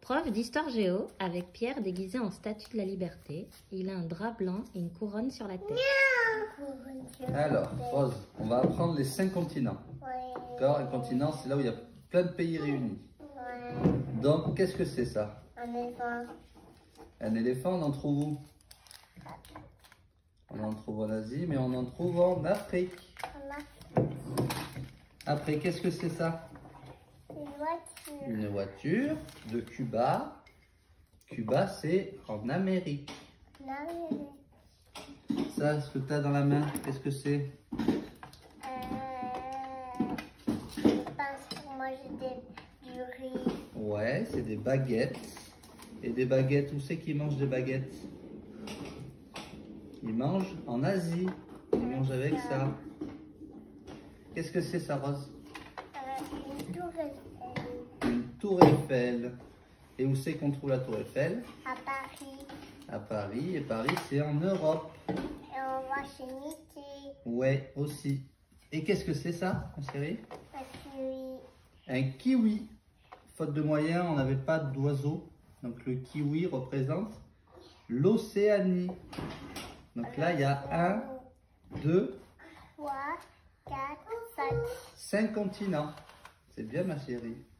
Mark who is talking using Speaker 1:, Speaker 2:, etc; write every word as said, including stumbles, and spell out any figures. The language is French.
Speaker 1: Prof d'histoire géo avec Pierre déguisé en statue de la liberté. Il a un drap blanc et une couronne sur la tête.
Speaker 2: Alors, Rose, on va apprendre les cinq continents. D'accord, un continent, c'est là où il y a plein de pays réunis. Donc, qu'est-ce que c'est ça?
Speaker 3: Un éléphant.
Speaker 2: Un éléphant, on en trouve où? On en trouve en Asie, mais on en trouve en Afrique. Après, qu'est-ce que c'est ça?
Speaker 3: Une voiture.
Speaker 2: Une voiture de Cuba. Cuba, c'est en Amérique.
Speaker 3: Non,
Speaker 2: Ça, ce que tu as dans la main, qu'est-ce que c'est?
Speaker 3: euh, je pense pour manger des, du riz.
Speaker 2: Ouais, c'est des baguettes. Et des baguettes, où c'est qu'ils mangent des baguettes? Ils mangent en Asie. Ils mangent avec ça. Qu'est-ce que c'est ça, Rose?
Speaker 3: Euh, une tour Eiffel.
Speaker 2: Une tour Eiffel. Et où c'est qu'on trouve la tour Eiffel?
Speaker 3: À Paris.
Speaker 2: À Paris. Et Paris, c'est en Europe.
Speaker 3: Et on va chez Mickey.
Speaker 2: Ouais, aussi. Et qu'est-ce que c'est ça, ma chérie?
Speaker 3: Un kiwi.
Speaker 2: Un kiwi. Faute de moyens, on n'avait pas d'oiseau. Donc le kiwi représente l'Océanie. Donc là, il y a un, deux,
Speaker 3: trois, quatre, cinq.
Speaker 2: cinq continents. C'est bien, ma chérie.